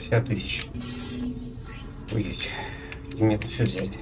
50 тысяч. Ой, где мне это все взять?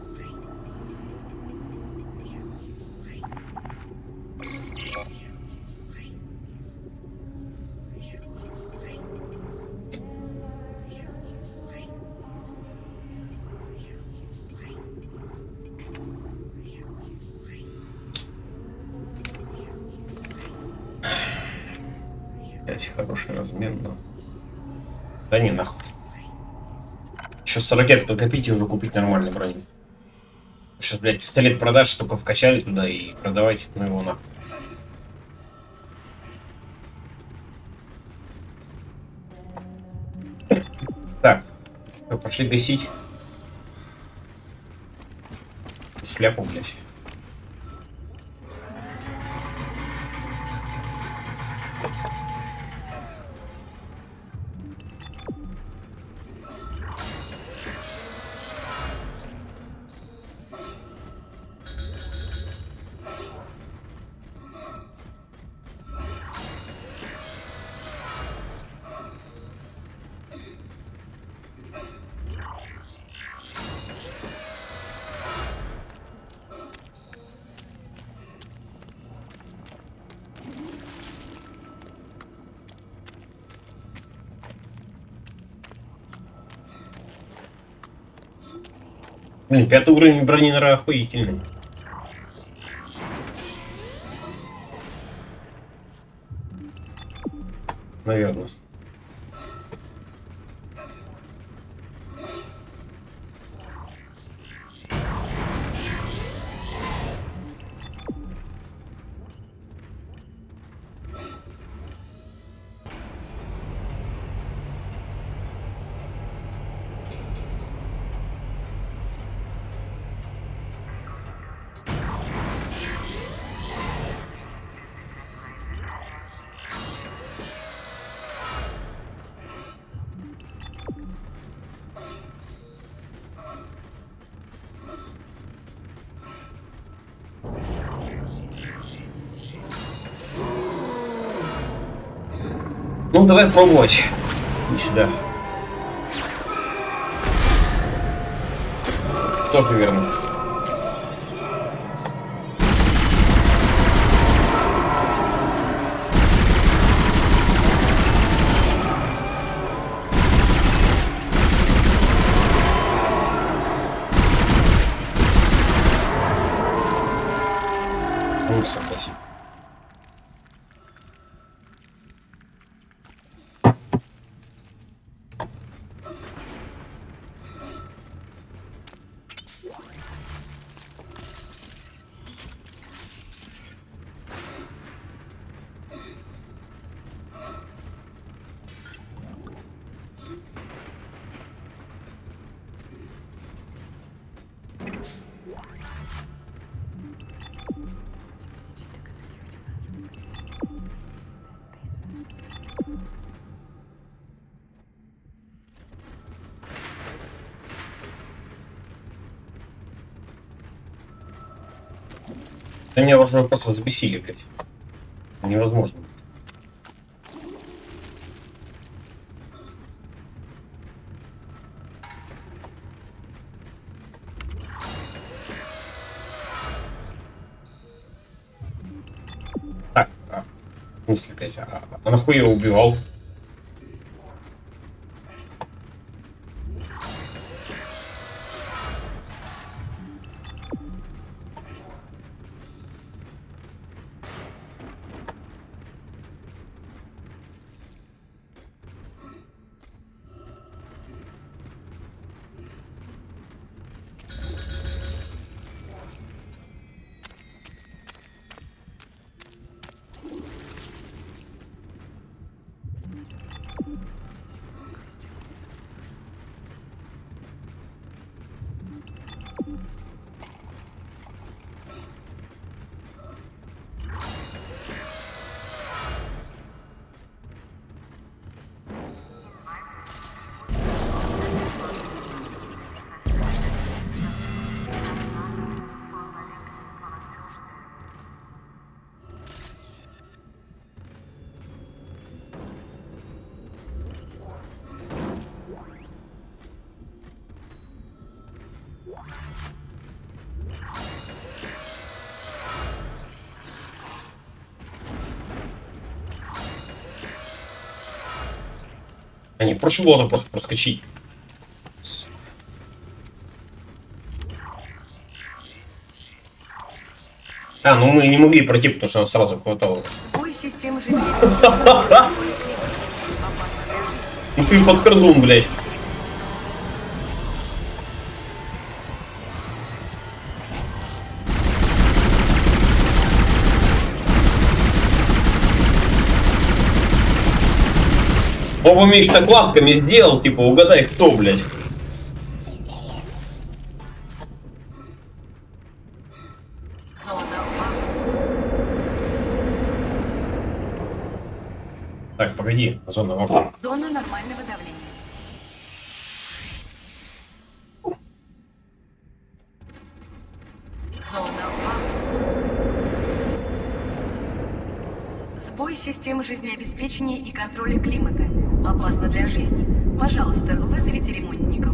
Хороший размен, но... Да не, нахуй. Еще 40 лет покопить и уже купить нормальный броню. Сейчас, блядь, пистолет продаж, только вкачали туда и продавать, ну его нахуй. Так, пошли гасить. Шляпу, блядь. Блин, 5-й уровень брони, наверное, охуительный. Наверное. Ну, давай пробовать. Иди сюда. Тоже верно. Ну, согласен. Да меня уже просто взбесили, блядь. Невозможно. Так, в смысле, блядь, а нахуй я убивал? А не, проще было просто проскочить. А, ну мы не могли пройти, потому что она сразу хватало. Сбой системы жизнедеятельности. Ну ты под кордон, блядь. Оба меч так лапками сделал, типа, угадай кто, блядь. Так, погоди, зона вокруг. Зона нормального давления. Зона Сбой системы жизнеобеспечения и контроля климата. Опасно для жизни. Пожалуйста, вызовите ремонтников.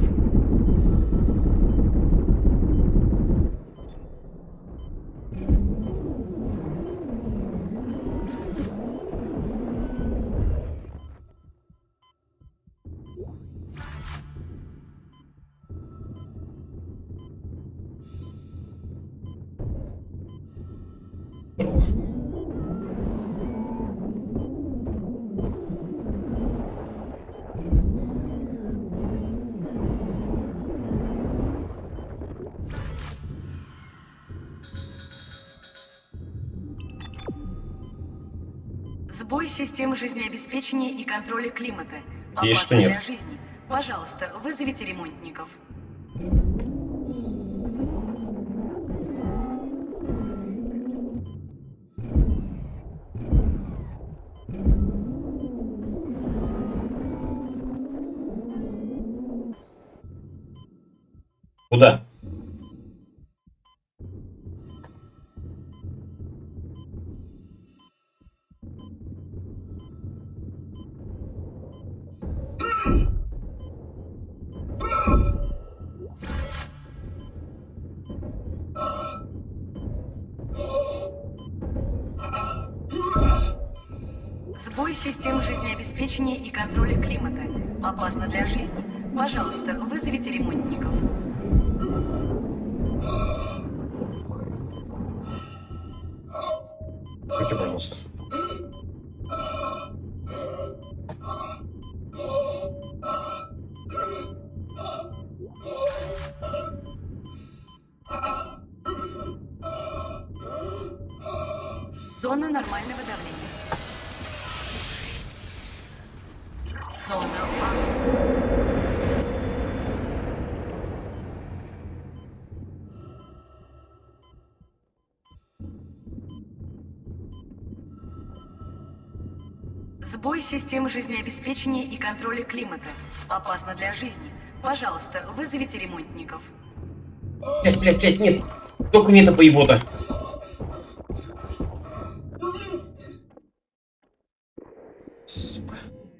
Сбой системы жизнеобеспечения и контроля климата. Есть, что Опасно нет. для жизни. Пожалуйста, вызовите ремонтников. Куда? Сбой систем жизнеобеспечения и контроля климата. Опасно для жизни. Пожалуйста, вызовите ремонтников. Будьте, пожалуйста. Зона нормального давления. Зона Сбой системы жизнеобеспечения и контроля климата. Опасно для жизни. Пожалуйста, вызовите ремонтников. Блядь, нет. Только не это поебота. Сука.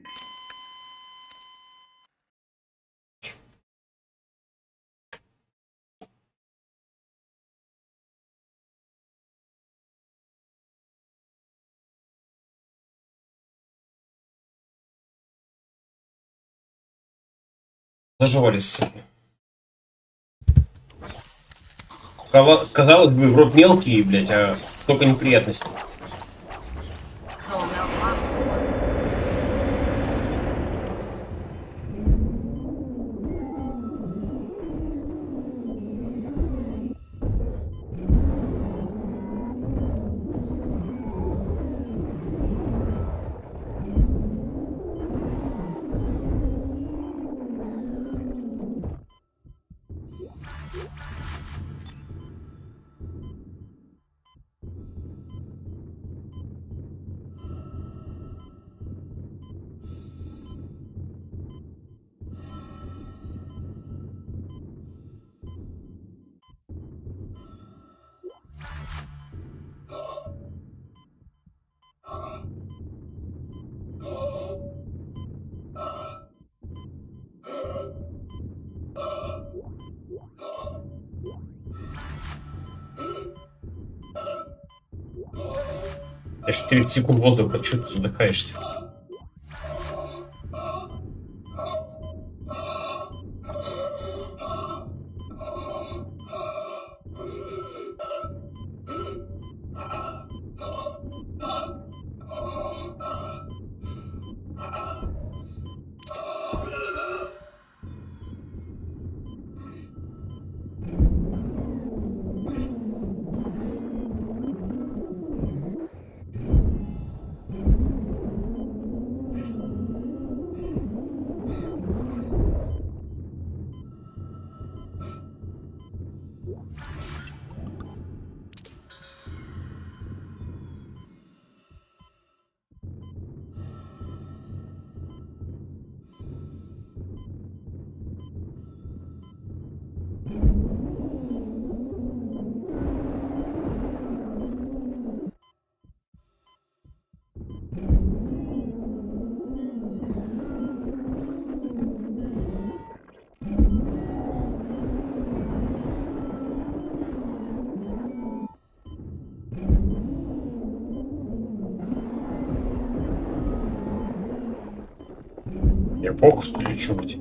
Заживались, сука. Казалось бы, в рот мелкие, блядь, а только неприятности. Зона Я же 30 секунд воздуха, что ты задыхаешься? Я похуй, что ли, чё-нибудь?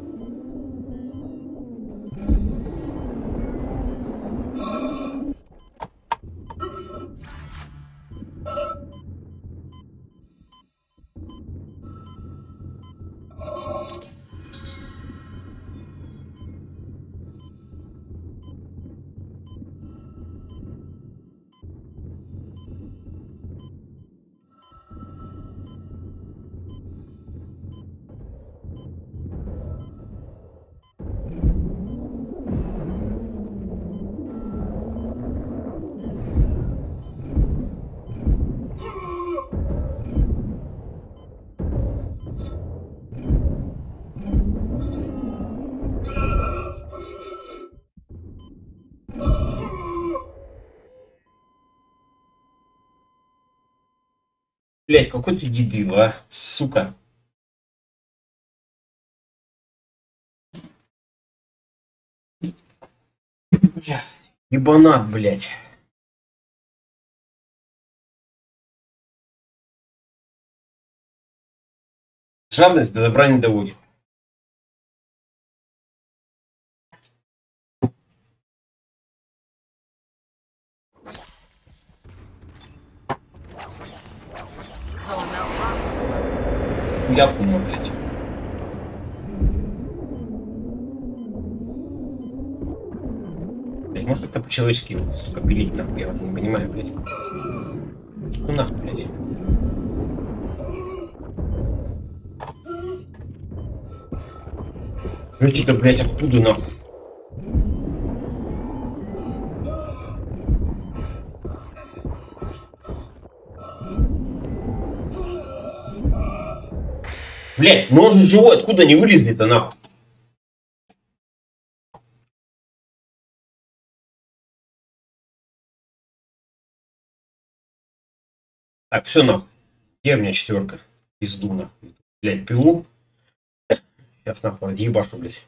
Блять, какой ты дебил, а? Сука. Бля, ебанат, блять. Жадность до добра не доводит. Зона Я помню, блять. Блять, может как-то по-человечески, сука, пилить нахуй, я уже не понимаю, блять. Ну нахуй, блять. Эти-то, блять, откуда нахуй? Блять, ну он же живой, откуда они вылезли-то нахуй? Так, все нахуй. Где у меня четверка? Пизду нахуй. Блять, пилу. Сейчас нахуй отъебашу, блять.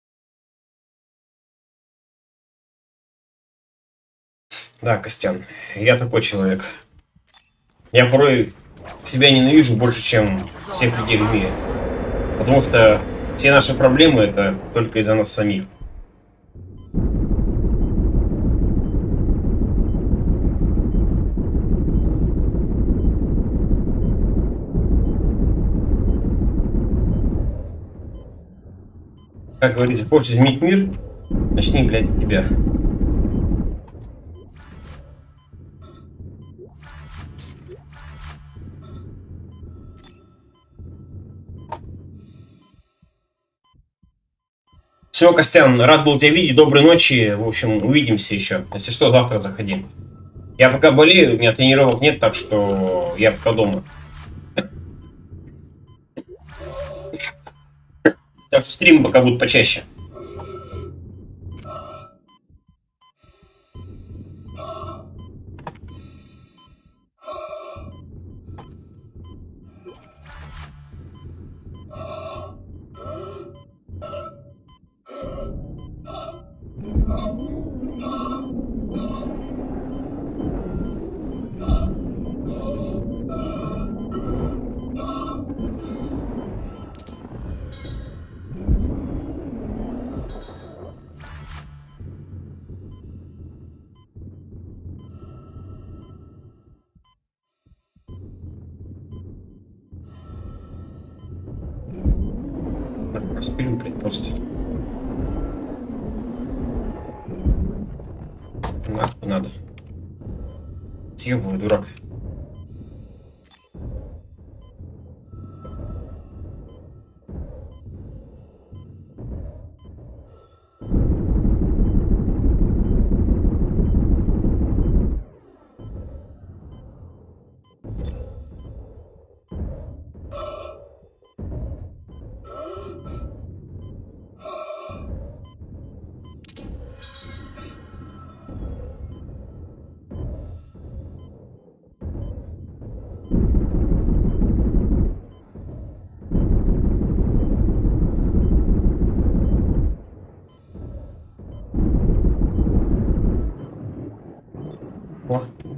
Да, Костян, я такой человек. Я порой себя ненавижу больше, чем всех людей в мире. Потому что все наши проблемы это только из-за нас самих. Как говорится, хочешь изменить мир, начни, блядь, с тебя. Все, Костян, рад был тебя видеть. Доброй ночи. В общем, увидимся еще. Если что, завтра заходи. Я пока болею, у меня тренировок нет, так что я пока дома. Так что стримы пока будут почаще. Распилю, блядь, просто. Нахуй надо. Съебывай, дурак. О.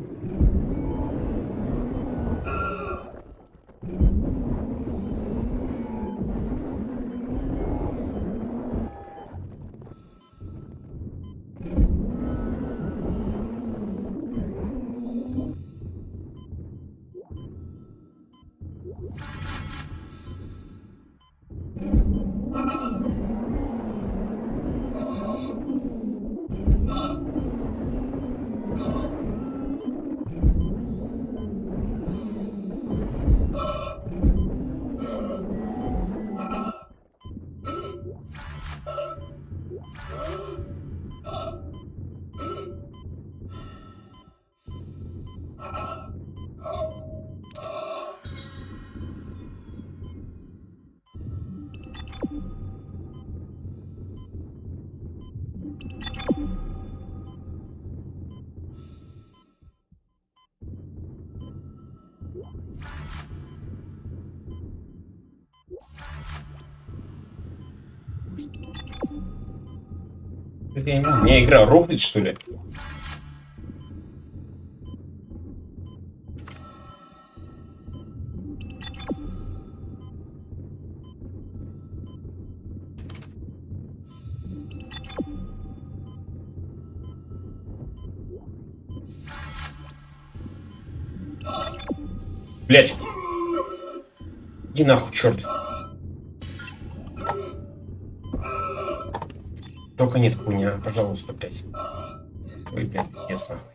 Это я не знаю, у меня игра рухнет, что ли? Блять. Иди нахуй, черт. Только нет хуйня, пожалуйста, блять. Ой, блядь, пиздец, нахуй.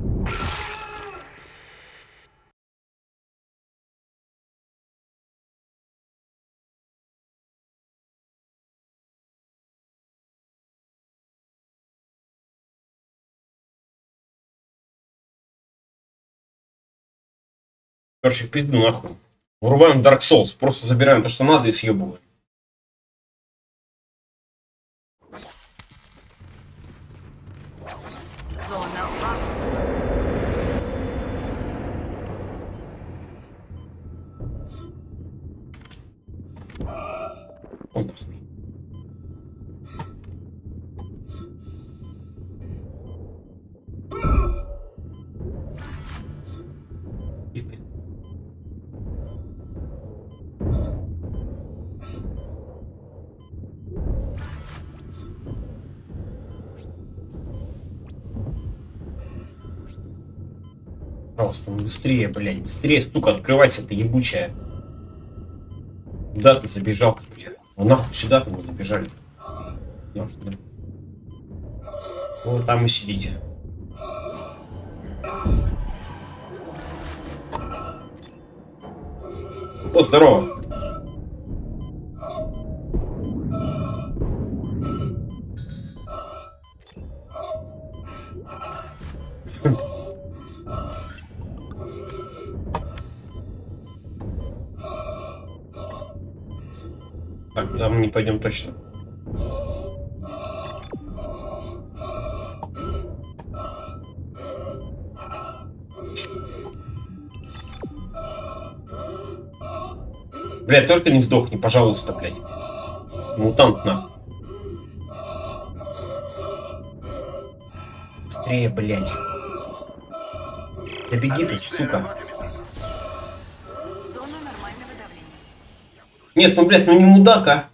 Короче, пизду нахуй. Врубаем Dark Souls, просто забираем то, что надо, и съебываем. Зона вакуума. О, нахуй. Пожалуйста, ну быстрее, блядь, быстрее, сука, открывайся, ты ебучая. Куда ты забежал, блядь? Ну нахуй сюда-то мы забежали. Нахуй, да. Вот там и сидите. О, здорово. Так, куда мы не пойдем точно. Блядь, только не сдохни, пожалуйста, блядь. Мутант, нахуй. Быстрее, блядь. Да беги ты, сука. Зона нормального давления. Нет, ну, блядь, ну не мудак, а.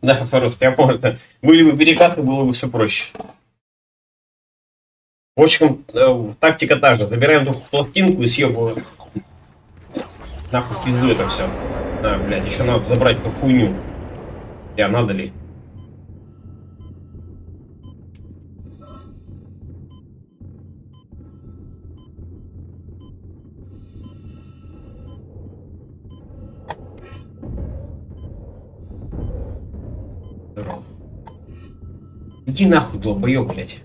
Да, Форост, я помню, что были бы перекаты, было бы все проще. В общем, тактика та же. Забираем эту пластинку и съебываем. Нахуй пизду это все. А, блядь, еще надо забрать эту хуйню. Я надо ли? Здорово. Иди нахуй, долбоёб, блядь.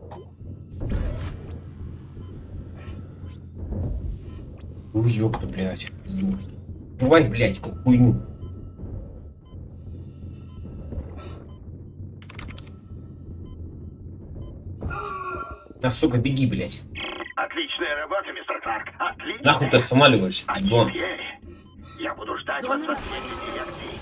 Уёб-то, блядь. Давай, блядь, эту хуйню. Да, сука, беги, блядь. Отличная работа, мистер Кларк. Отлично. Нахуй ты останавливаешься, А гон. теперь я буду ждать вас Зона. во следующей лекции.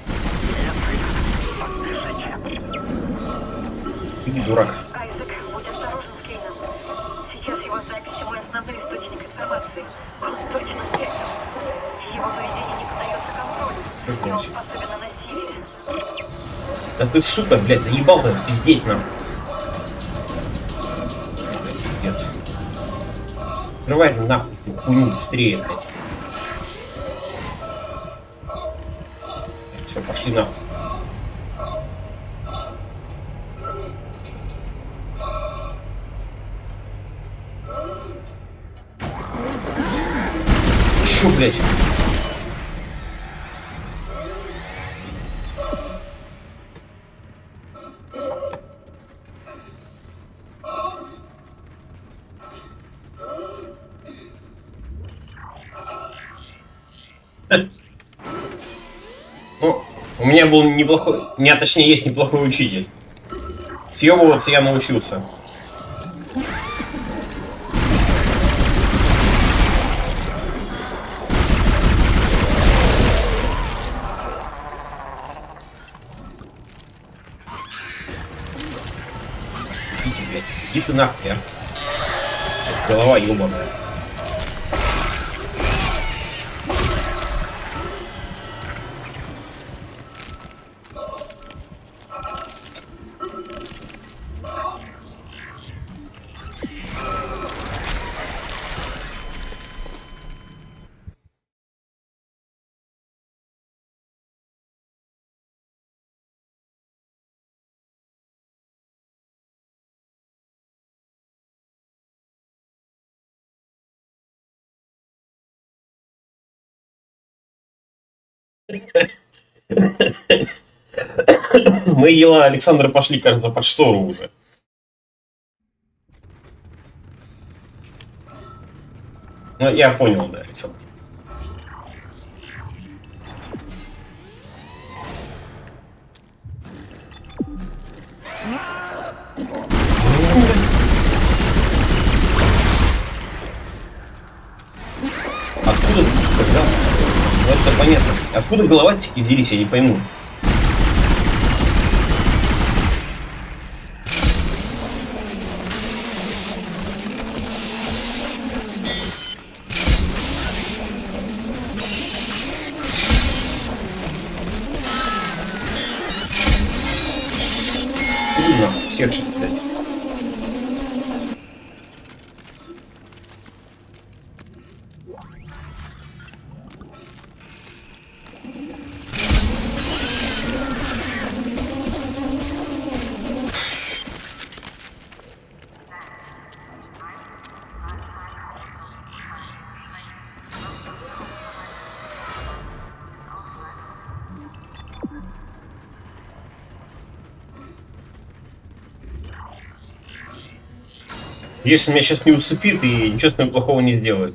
Подпишите. Иди, дурак. Айзек, будь осторожен с Кейном. Сейчас его записи мой основной источник информации. Он точно спектр. Его поведение не поддается контролю. И он способен на насилие. Да ты, сука, блядь, заебал-то пиздеть нам. Блядь, пиздец. Открывай нахуй хуйню быстрее, блядь. Все, пошли нахуй. Чё, блядь? Ну, у меня был неплохой, не, точнее, есть неплохой учитель. Съебываться я научился. Идите, блядь, иди ты нахуй, а. Голова ёбаная. Мы, Ела, Александр, пошли, кажется, под штору уже. Ну, я понял, да, Александр. Откуда ты, сука, взялся? Ну, это понятно. Откуда головатики делись, я не пойму. Всех же, блядь. Если меня сейчас не усыпит и ничего с мной плохого не сделает.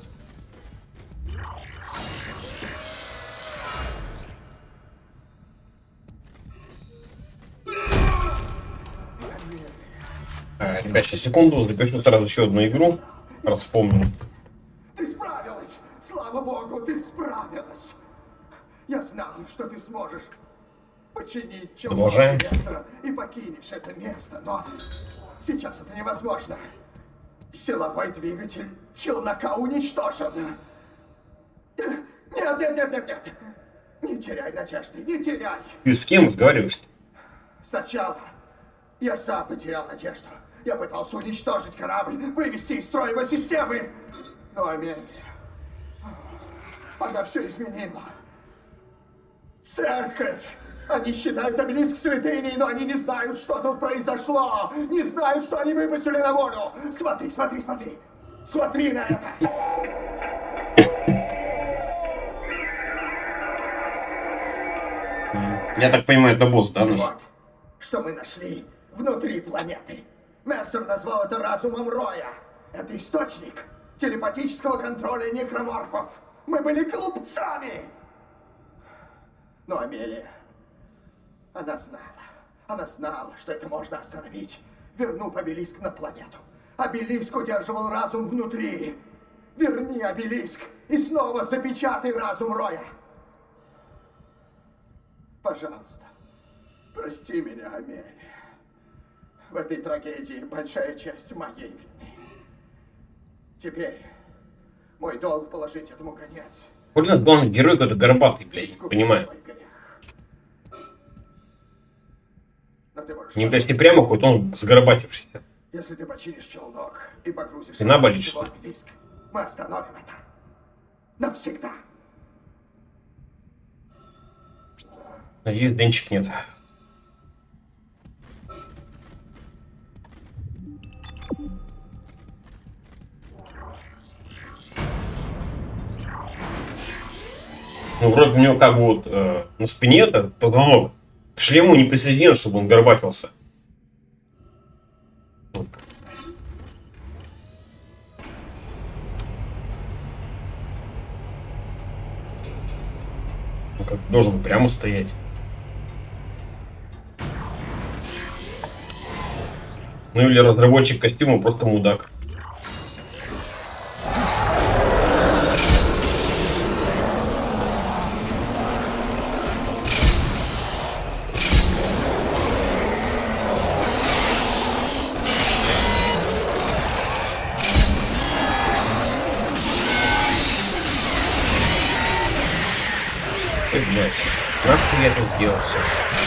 Ребят, сейчас секунду, запишу сразу еще одну игру. Раз вспомню. Ты справилась! Слава богу, ты справилась! Я знал, что ты сможешь починить Продолжаем. и покинешь это место, но сейчас это невозможно. Силовой двигатель челнока уничтожен. Нет. Не теряй надежды, не теряй. Ты с кем разговариваешь-то? Сначала я сам потерял надежду. Я пытался уничтожить корабль, вывести из строя его системы. Но Амелия, она все изменила. Церковь! Они считают обелиск святыней, но они не знают, что тут произошло. Не знают, что они выпустили на волю. Смотри, смотри, смотри. Смотри на это. Я так понимаю, это босс, да, наш? Вот, что мы нашли внутри планеты. Мерсер назвал это разумом Роя. Это источник телепатического контроля некроморфов. Мы были глупцами. Но Амелия, она знала, что это можно остановить, вернув обелиск на планету. Обелиск удерживал разум внутри. Верни обелиск и снова запечатай разум Роя. Пожалуйста, прости меня, Амелия. В этой трагедии большая часть моей вины. Теперь мой долг положить этому конец. Вот у нас главный герой какой-то горбатый, блядь, понимаю. Не, блядь, если прямо хоть он сгорбатившийся. Если ты починишь челнок и погрузишь... Спина болит, что ли? Мы остановим это. Навсегда. Надеюсь, денчик нет. Ну, вроде у него как бы вот на спине это позвонок к шлему не присоединен, чтобы он горбатился. Ну, как должен прямо стоять. Ну или разработчик костюма просто мудак. Блять, нахуй я это сделал все.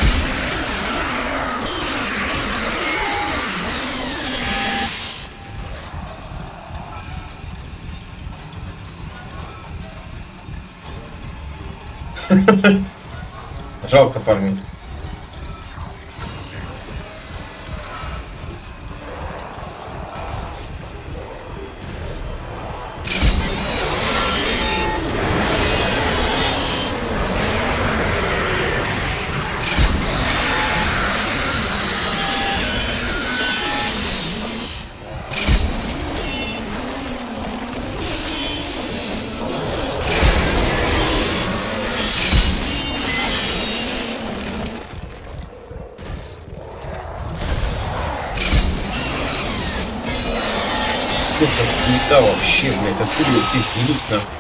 Жалко парня. Просто хуета вообще, блядь, откуда вы все взялись, нахуй?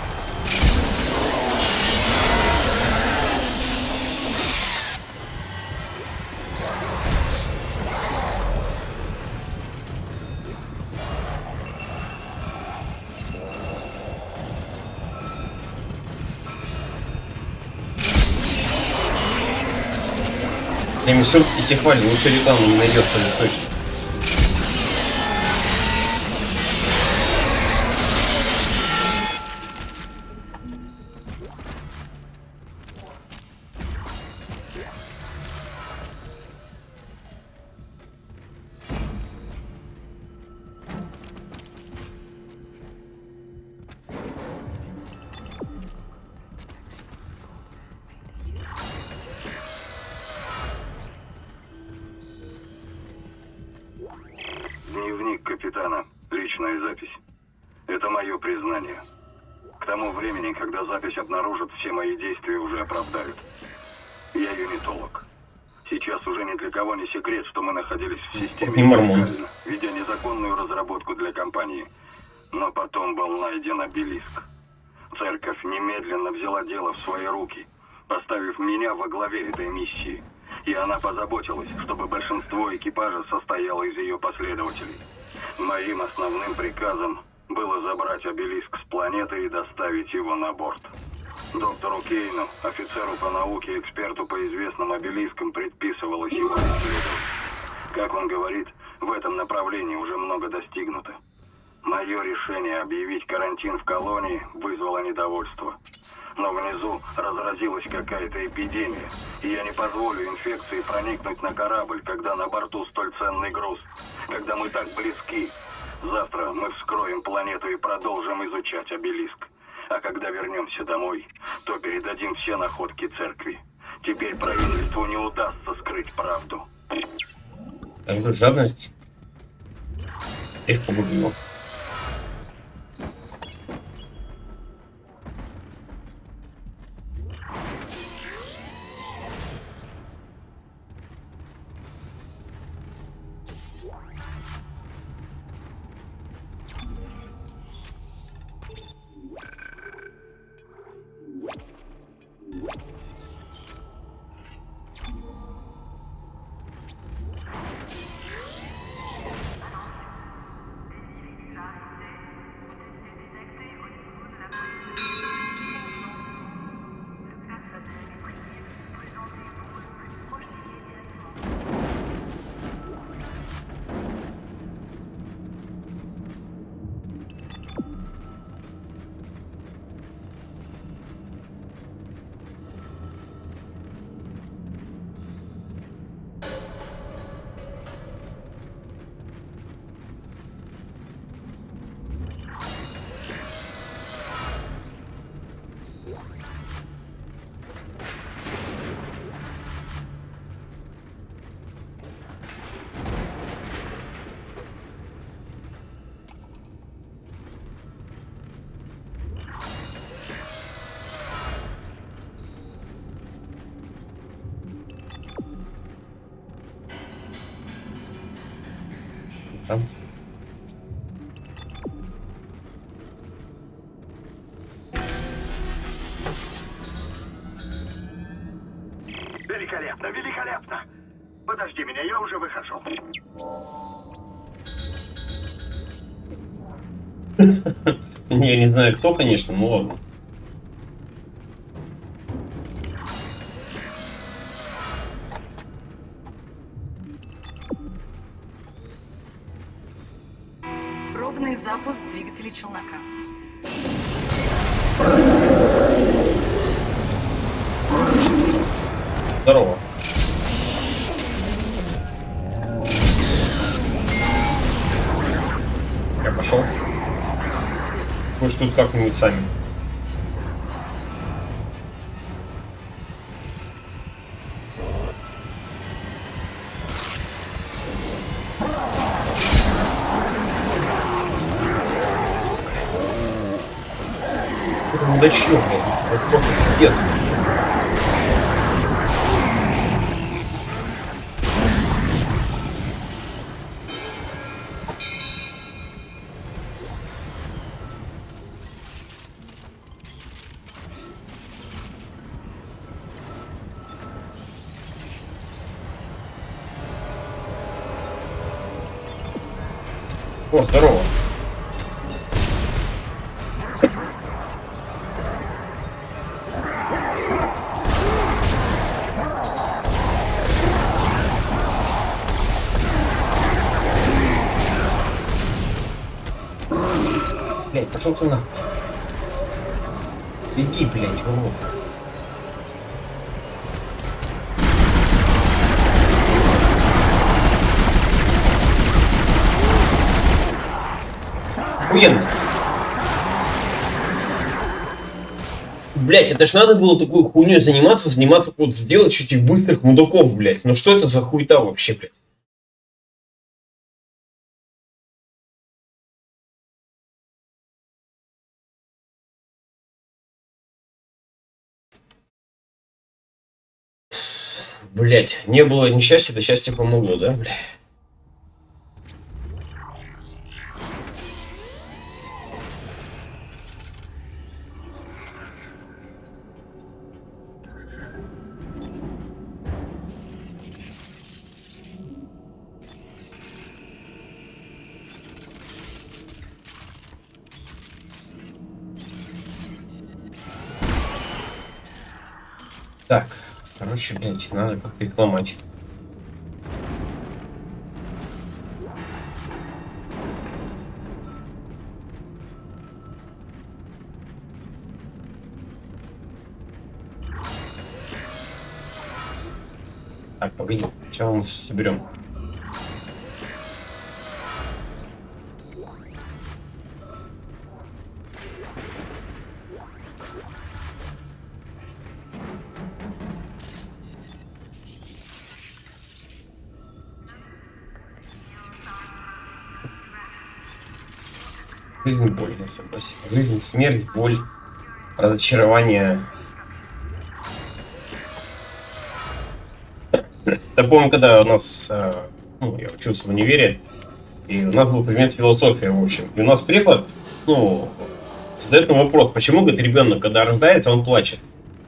Для миссов этих хвали лучше рекламы не найдется, не точно. Дневник капитана. Личная запись. Это мое признание. К тому времени, когда запись обнаружат, все мои действия уже оправдают. Я юнитолог. Сейчас уже ни для кого не секрет, что мы находились в системе нелегально, ведя незаконную разработку для компании. Но потом был найден обелиск. Церковь немедленно взяла дело в свои руки, поставив меня во главе этой миссии. И она позаботилась, чтобы большинство экипажа состояло из ее последователей. Моим основным приказом было забрать обелиск с планеты и доставить его на борт. Доктору Кейну, офицеру по науке, эксперту по известным обелискам, предписывалось его исследовать. Как он говорит, в этом направлении уже много достигнуто. Мое решение объявить карантин в колонии вызвало недовольство. Но внизу разразилась какая-то эпидемия, и я не позволю инфекции проникнуть на корабль, когда на борту столь ценный груз, когда мы так близки. Завтра мы вскроем планету и продолжим изучать обелиск. А когда вернемся домой, то передадим все находки церкви. Теперь правительству не удастся скрыть правду. Какую жадность их погубила. Там. Великолепно, великолепно! Подожди меня, я уже выхожу. Я не знаю кто, конечно, но ладно. Пробный запуск двигателей челнока. Здорово. Я пошел. Вы ж тут как-нибудь сами. Да чё, блин? Вот просто пиздец. О, здорово. Блять, пошел ты нахуй. Беги, блять, урод. Охуенно. Блять, это ж надо было такой хуйней заниматься, вот сделать чуть их быстрых мудаков, блять. Ну что это за хуйта вообще, блять? Блять, не было несчастья, да счастье помогло, да, бля? Так, короче, блядь, надо как-то их ломать. Так, погоди, сначала мы все соберем. Жизнь, боль, я согласен. Жизнь, смерть, боль, разочарование. Я помню, когда у нас, ну, я учился в универе, и у нас был предмет философия, в общем. И у нас препод, ну, задает нам вопрос, почему, говорит, ребенок, когда рождается, он плачет?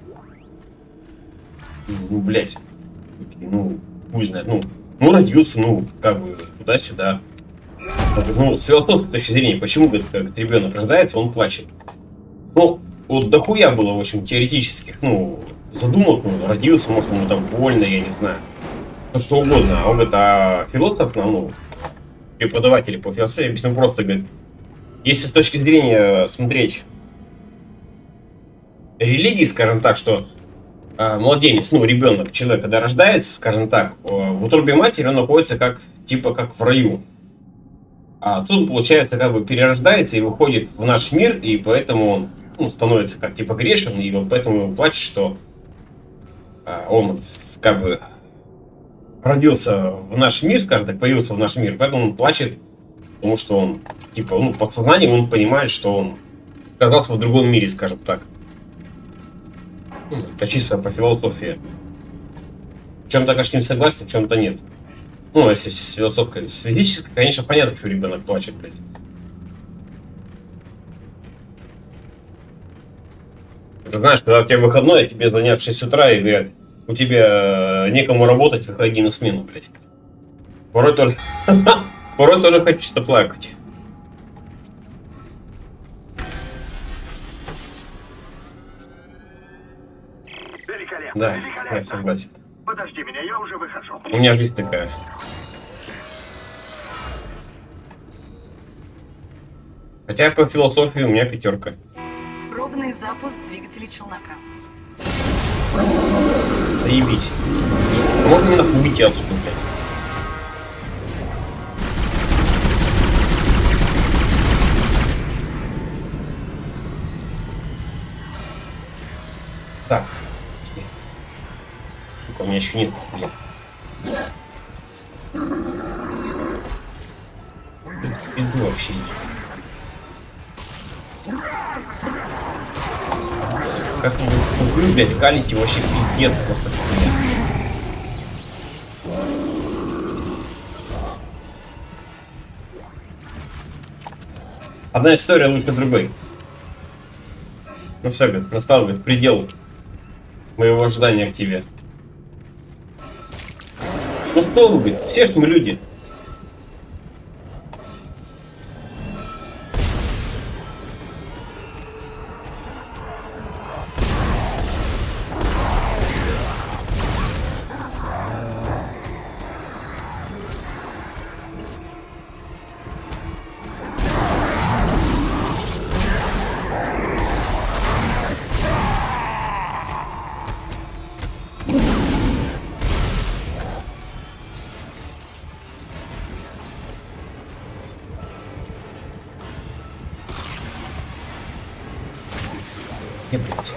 Ну, блядь, ну, пусть знает, ну, родился, ну, как бы, туда-сюда. Ну, с философской точки зрения, почему, говорит, как ребенок рождается, он плачет? Ну, вот дохуя было, в общем, теоретических, ну, задумок, ну, родился, может, ему там больно, я не знаю. Ну, что угодно. А он говорит, а философ, ну, преподаватели по философии объяснил просто, говорит, если с точки зрения смотреть религии, скажем так, что младенец, ну, ребенок, человек, когда рождается, скажем так, в утробе матери он находится как, типа, как в раю. А тут, получается, как бы перерождается и выходит в наш мир, и поэтому он, ну, становится как, типа, грешен, и вот поэтому он плачет, что он, как бы, родился в наш мир, скажем так, появился в наш мир, поэтому он плачет, потому что он, типа, ну, подсознанием он понимает, что он оказался в другом мире, скажем так. Это чисто по философии. В чем-то, конечно, не согласен, в чем-то нет. Ну, если с философской, с физической, конечно, понятно, почему ребенок плачет, блядь. Ты знаешь, когда у тебя выходной, а тебе звонят в 6 утра и говорят, у тебя некому работать, выходи на смену, блядь. Порой тоже, порой тоже хочется плакать. Великолепно, Да, великолепно. я согласен. Подожди меня, я уже выхожу. У меня жизнь такая. Хотя по философии у меня 5. Пробный запуск двигателей челнока. Заебись. Можно нахуй уйти отсюда, блядь. Так. У меня еще нет, блин. Пизду вообще. Как вы, блядь, галите вообще пиздец просто. Одна история лучше другой. Ну все, говорит, настал, говорит, предел моего ожидания к тебе. Ну что вы, говорит, все ж мы люди. Не, блядь.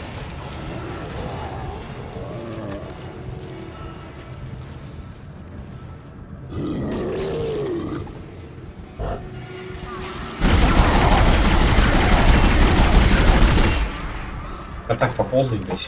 А так поползай, блядь.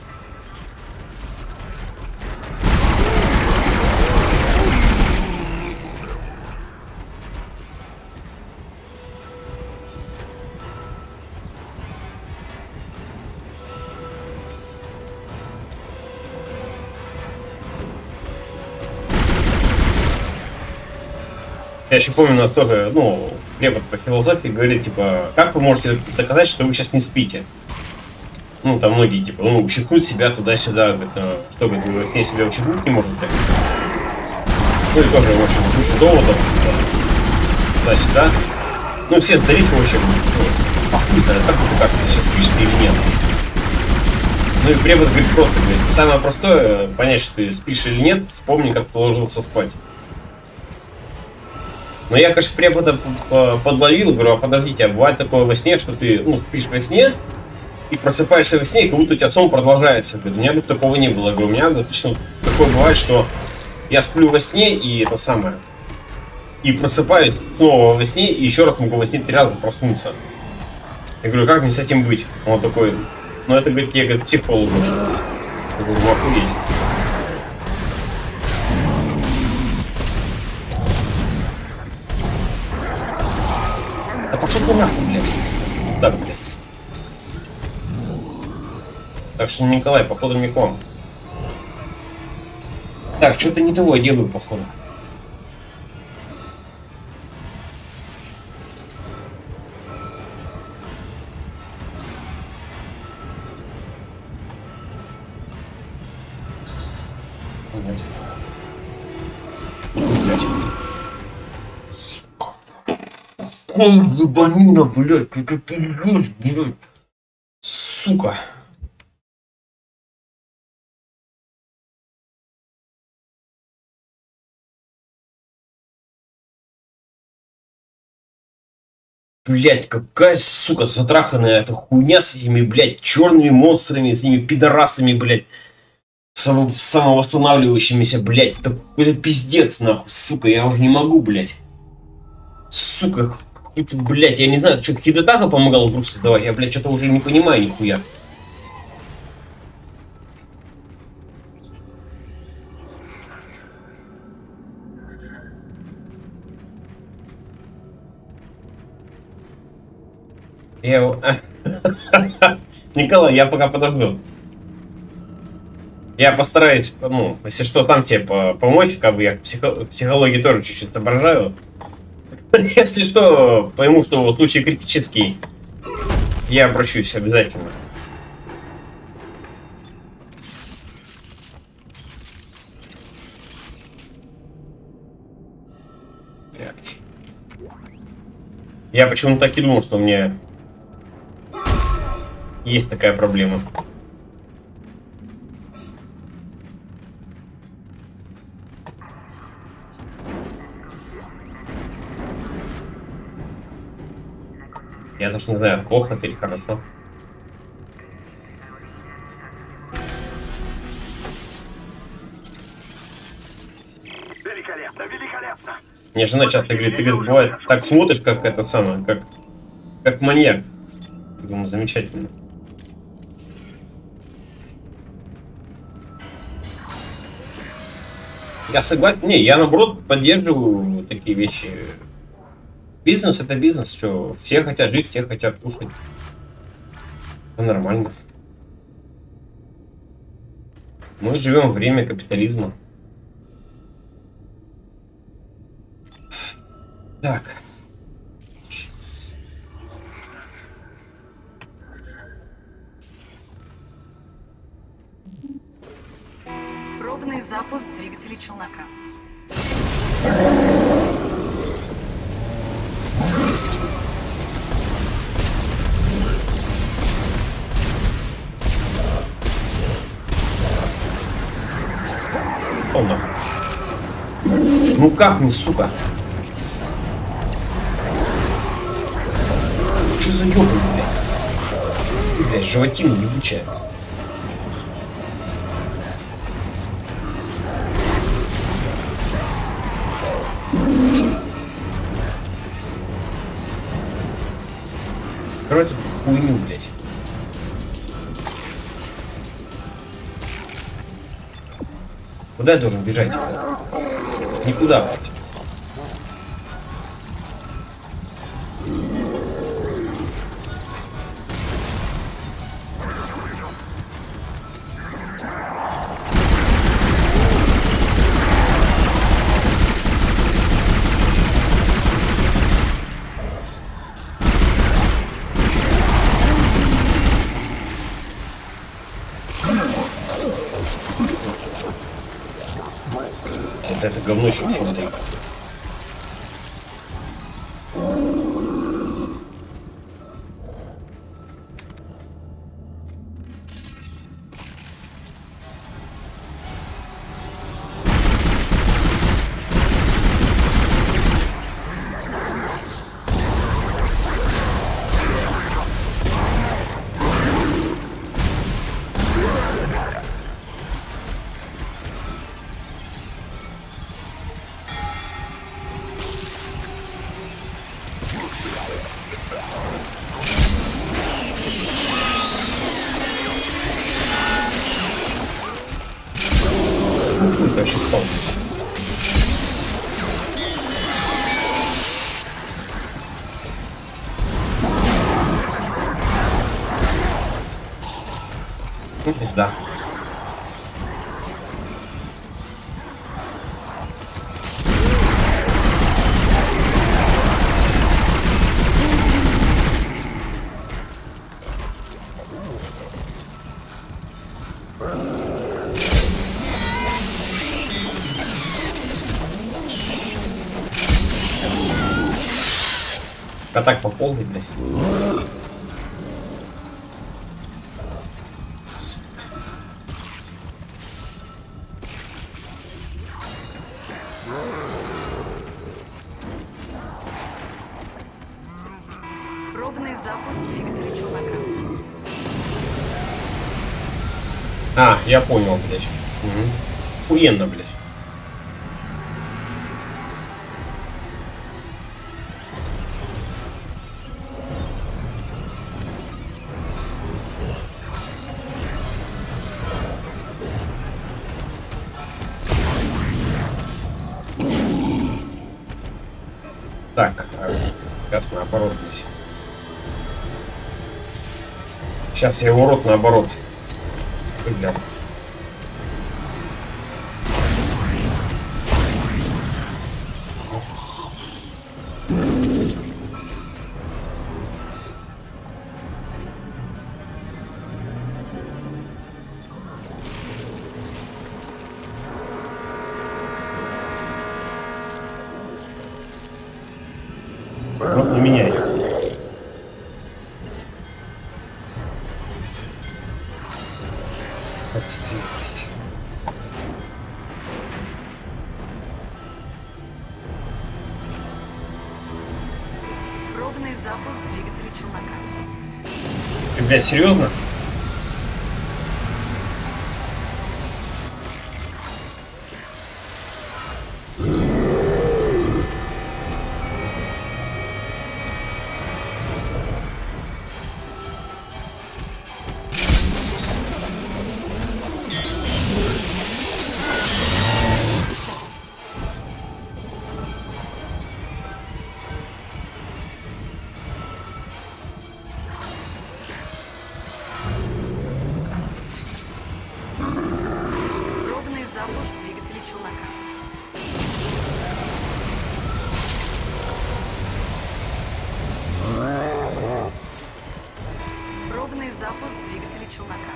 Я еще помню, у нас тоже, ну, препод по философии говорит, типа, как вы можете доказать, что вы сейчас не спите? Ну, там многие, типа, ну, ущипнуть себя туда-сюда, говорит, что, говорит, вы во сне себя ущипнуть не можете? Ну, и тоже очень куча доводов, туда-сюда. Ну, все сдались, в общем, ну, хуй знает, как тебе кажется, ты сейчас спишь ты или нет. Ну, и препод говорит просто, говорит, самое простое, понять, что ты спишь или нет, вспомни, как ты ложился спать. Но я, конечно, препода подловил, говорю, а подождите, а бывает такое во сне, что ты, ну, спишь во сне, и просыпаешься во сне, и как будто у тебя сон продолжается. Говорю, у меня говорит, такого не было. Говорю, у меня точно такое бывает, что я сплю во сне, и это самое. И просыпаюсь снова во сне, и еще раз могу во сне 3 раза проснуться. Я говорю, как мне с этим быть? Он такой, ну это, говорит, я, говорит, к психологу. Я говорю, ну охуеть. Да пошел ты нахуй, блядь. Так, блядь. Так что, Николай, походу, не к вам. Так, что-то не того я делаю, походу. Нет. Блядь. Ебанина, блядь, это пиздец, блядь. Сука. Блять, какая, сука, затраханная эта хуйня с этими, блядь, черными монстрами, с этими пидорасами, блядь, самовосстанавливающимися, блядь. Это какой-то пиздец, нахуй, сука, я уже не могу, блядь. Сука, какой-то, блядь, я не знаю, что, Хидетаха помогал игру создавать, я, блядь, что-то уже не понимаю нихуя. Я его... Николай, я пока подожду. Я постараюсь, ну, если что, сам тебе помочь, как бы я в психологии тоже чуть-чуть соображаю. Если что, пойму, что случай критический, я обращусь обязательно. Блядь. Я почему-то так и думал, что у меня есть такая проблема. Я даже не знаю, плохо это или хорошо. Великолепно, великолепно! Мне жена часто говорит, ты, говорит, бывает так смотришь, как это самое, как маньяк. Я думаю, замечательно. Я согласен, не, я наоборот поддерживаю такие вещи. Бизнес это бизнес, что все хотят жить, все хотят кушать. Это нормально. Мы живем в время капитализма. Так. Сейчас. Пробный запуск двигателей челнока. Шел нахуй. Ну как мне, сука? Что за ёбаный, блядь? Блядь, животина ебучая. Короче, хуйню, блядь. Куда я должен бежать? Никуда, блядь. Это говно еще не. Вообще встал. Ну, пизда. А так пополнить, блядь. Пробный запуск двигателя челнока. А, я понял, блядь. Охуенно, блядь. Так, сейчас наоборот здесь. Сейчас я его рот наоборот. Блин. Вот на меня идет. Как быстрее, блядь. Пробный запуск двигателя челнока. Блядь, серьезно? Пробный запуск двигателя челнока. Пробный запуск двигателя челнока.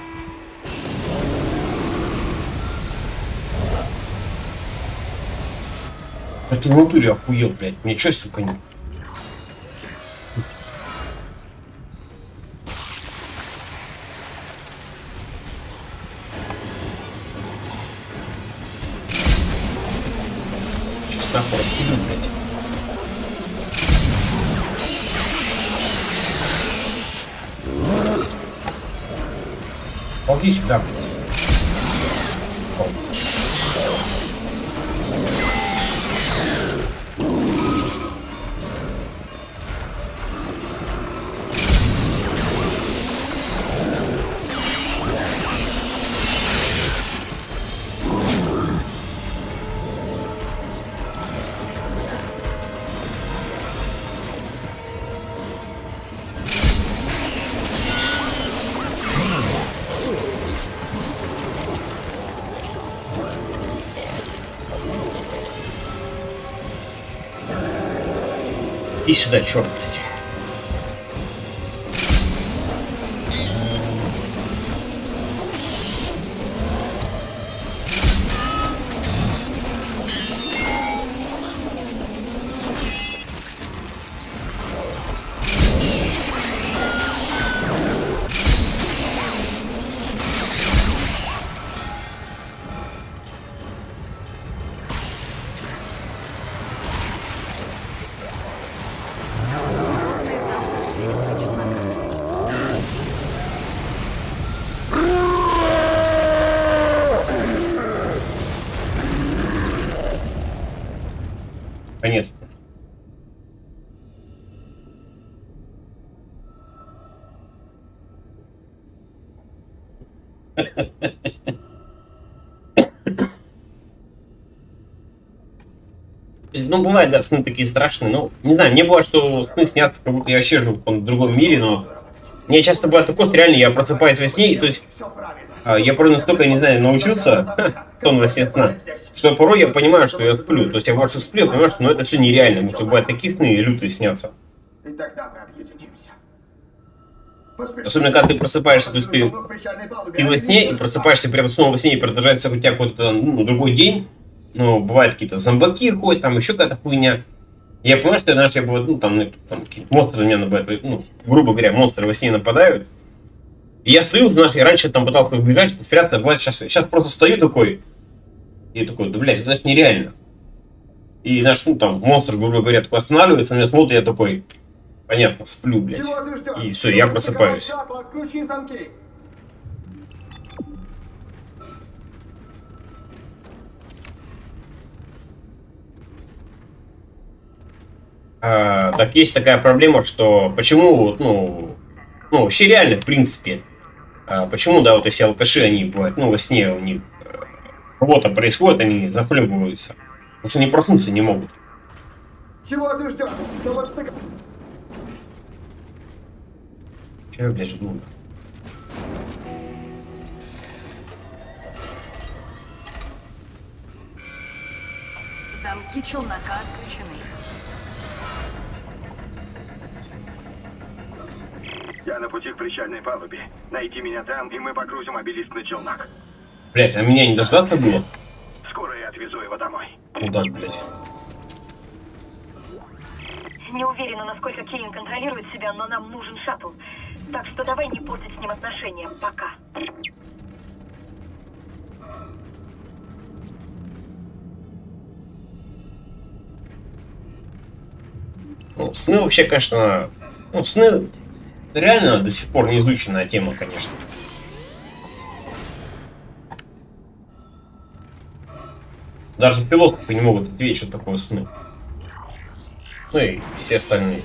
Это в натуре охуел, блядь. Мне чё, сука, не... Сейчас нахуй распилю, блядь. Ползи сюда, блядь. Иди сюда, черт, блядь. Конец-то. Ну, бывает, да, сны такие страшные. Ну, не знаю, мне бывает, что сны снятся, как будто я вообще живу в другом мире, но мне часто бывает такое, что реально я просыпаюсь во сне, и, то есть я порой настолько, не знаю, научился сон во сне сна, что порой я понимаю, что я сплю. То есть я бывает, что сплю, я понимаю, что это все нереально, потому что бывают такие сны лютые снятся. И тогда мы объединимся. Особенно, когда ты просыпаешься, то есть ты во сне и просыпаешься при этом снова во сне, и продолжается у тебя какой-то другой день. Ну, бывают какие-то зомбаки ходят, там еще какая-то хуйня. Я понимаю, что иначе бывает, ну, там какие-то монстры на меня нападают, ну, грубо говоря, монстры во сне нападают. И я стою, знаешь, я раньше там пытался убежать, спрятаться, бывает, сейчас просто стою такой, и такой, да, блядь, это же нереально. И наш, ну, там, монстр, грубо говоря, такой останавливается, на меня смотрит, я такой, понятно, сплю, блядь. И все, я просыпаюсь. Отключи замки. Так есть такая проблема, что почему, ну вообще реально, в принципе, почему, да, вот эти алкаши, они бывают, ну, во сне у них работа происходит, они захлебываются, потому что они проснуться не могут. Чего ты ждешь? Чего я, блядь, жду? Замки челнока отключены. Я на пути к причальной палубе. Найди меня там, и мы погрузим обелиск на челнок. Блядь, а меня не дождаться было? Скоро я отвезу его домой. Куда, блядь? Не уверена, насколько Кейн контролирует себя, но нам нужен шаттл. Так что давай не портить с ним отношения. Пока. Ну, сны вообще, конечно... Ну, сны реально до сих пор не изученная тема, конечно. Даже философы не могут ответить, что такое сны. Ну и все остальные.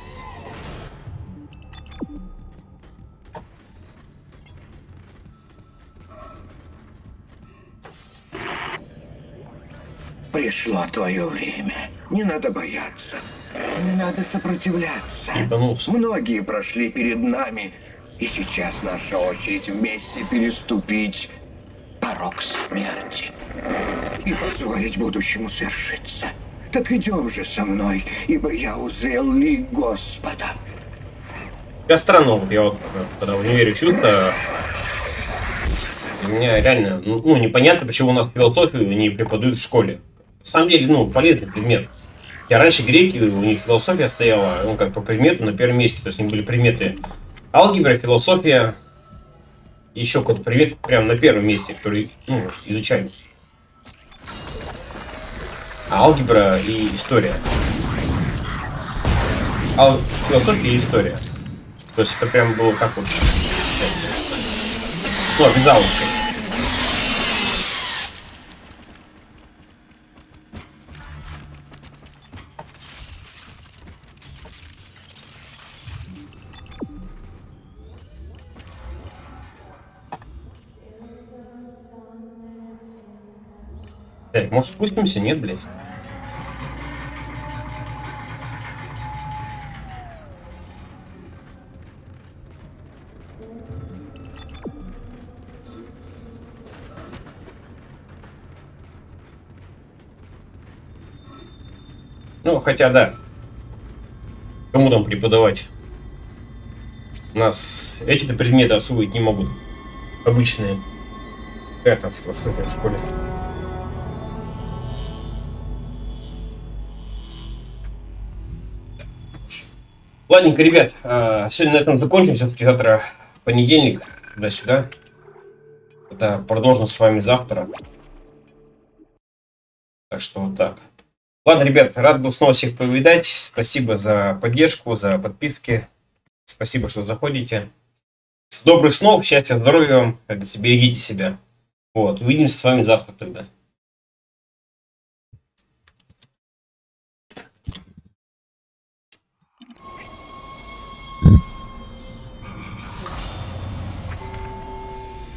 Пришло твое время. Не надо бояться. Не надо сопротивляться. Ебанулся. Многие прошли перед нами, и сейчас наша очередь вместе переступить порог смерти и позволить будущему свершиться. Так идем же со мной, ибо я узрел лик Господа. Я странно, вот я вот когда в универе учился, для меня реально, ну, непонятно, почему у нас философию не преподают в школе. На самом деле, ну, полезный предмет. Я раньше греки, у них философия стояла, ну, как по предмету на первом месте. То есть у них были предметы алгебра, философия, и еще какой-то предмет прямо на первом месте, который, ну, изучали. Алгебра и история. Философия и история. То есть это прям было как вот... Ну, обязаловка. Блять, может спустимся? Нет, блять. Ну, хотя да. Кому там преподавать? У нас эти-то предметы освоить не могут. Обычные. Какая-то философия в школе. Ладненько, ребят, сегодня на этом закончим. Все-таки завтра понедельник, туда-сюда. Это продолжим с вами завтра. Так что вот так. Ладно, ребят, рад был снова всех повидать. Спасибо за поддержку, за подписки. Спасибо, что заходите. Добрых снов, счастья, здоровья вам. Берегите себя. Вот, увидимся с вами завтра тогда.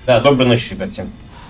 Да, доброй ночи, ребят, всем.